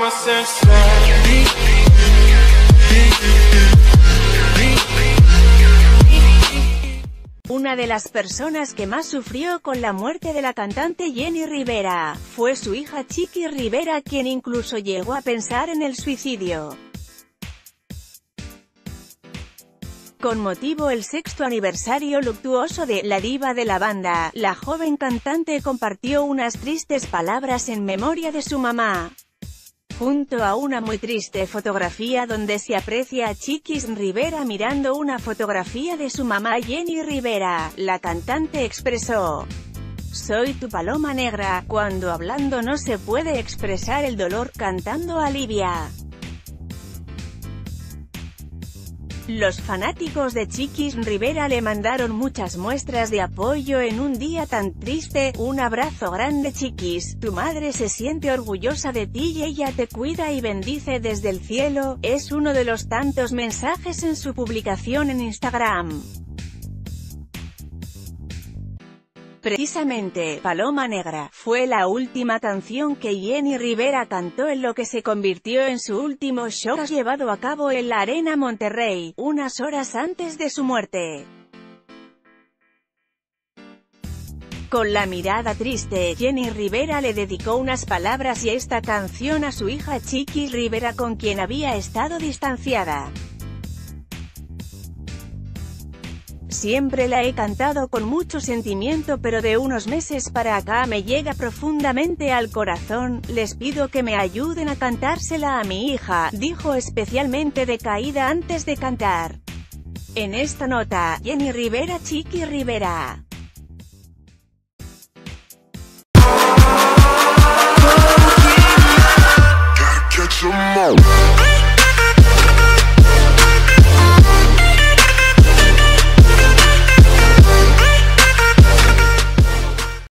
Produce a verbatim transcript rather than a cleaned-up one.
Una de las personas que más sufrió con la muerte de la cantante Jenni Rivera, fue su hija Chiqui Rivera, quien incluso llegó a pensar en el suicidio. Con motivo del sexto aniversario luctuoso de la diva de la banda, la joven cantante compartió unas tristes palabras en memoria de su mamá. Junto a una muy triste fotografía donde se aprecia a Chiquis Rivera mirando una fotografía de su mamá Jenni Rivera, la cantante expresó: "Soy tu paloma negra", cuando hablando no se puede expresar el dolor, cantando alivia. Los fanáticos de Chiquis Rivera le mandaron muchas muestras de apoyo en un día tan triste. "Un abrazo grande, Chiquis, tu madre se siente orgullosa de ti y ella te cuida y bendice desde el cielo", es uno de los tantos mensajes en su publicación en Instagram. Precisamente, Paloma Negra, fue la última canción que Jenni Rivera cantó en lo que se convirtió en su último show llevado a cabo en la Arena Monterrey, unas horas antes de su muerte. Con la mirada triste, Jenni Rivera le dedicó unas palabras y esta canción a su hija Chiqui Rivera, con quien había estado distanciada. "Siempre la he cantado con mucho sentimiento, pero de unos meses para acá me llega profundamente al corazón. Les pido que me ayuden a cantársela a mi hija", dijo especialmente decaída antes de cantar. En esta nota, Jenni Rivera Chiqui Rivera. Gotta catch 'em all.